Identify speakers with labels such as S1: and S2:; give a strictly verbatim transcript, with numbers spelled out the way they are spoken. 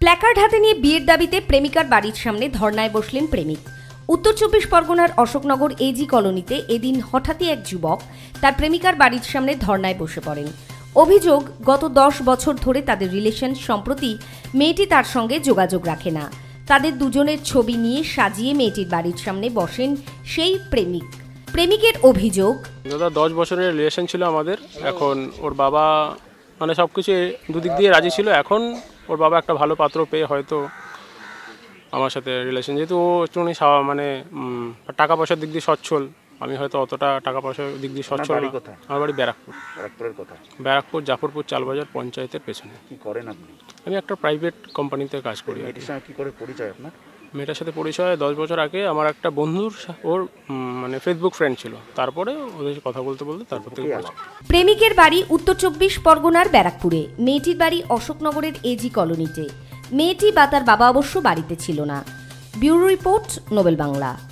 S1: Placard হাতে নিয়ে বিয়ের দাবিতে প্রেমিকার বাড়ির সামনে ধর্নায় বসলেন প্রেমিক। উত্তর চব্বিশ পরগনার অশোকনগর এজি কলোনিতে এদিন হঠাৎই এক যুবক তার প্রেমিকার বাড়ির সামনে ধর্নায় বসে পড়েন। অভিযোগ, গত দশ বছর ধরে তাদের রিলেশন। সম্প্রতি মেয়েটি তার সঙ্গে যোগাযোগ রাখে না। তাদের দুজনের ছবি নিয়ে সাজিয়ে মেয়েটির বাড়ির সামনে বসেন সেই প্রেমিক। প্রেমিকের অভিযোগ,
S2: দাদা দশ বছরের রিলেশন ছিল আমাদের। এখন ওর বাবা মানে সব কিছু দুদিক দিয়ে রাজি ছিল। এখন ওর বাবা একটা ভালো পাত্র পেয়ে হয়তো আমার সাথে রিলেশন, যেহেতু ও একটুখানি মানে টাকা পয়সার দিক দিয়ে সচ্ছল, আমি হয়তো অতটা টাকা পয়সার দিক দিয়ে সচ্ছল না। আমার বাড়ি ব্যারাকপুর। ব্যারাকপুরের কথা ব্যারাকপুর জাফরপুর চালবাজার পঞ্চায়েতের পেছনে। কি করেন আপনি? আমি একটা প্রাইভেট কোম্পানিতে কাজ করি।
S3: মেয়েটির সঙ্গে কি করে পরিচয় আপনার?
S2: মেয়েটার সাথে পরিচয় দশ বছর আগে আমার একটা বন্ধুর, ওর মানে ফেসবুক ফ্রেন্ড ছিল। তারপরে ওদের কথা বলতে বলতে তারপর থেকে
S1: প্রেমিকের বাড়ি উত্তর চব্বিশ পরগনার ব্যারাকপুরে, মেয়েটির বাড়ি অশোকনগরের এজি কলোনিতে। মেয়েটি বা তার বাবা অবশ্য বাড়িতে ছিল না। Bureau report, Nobel Bangla.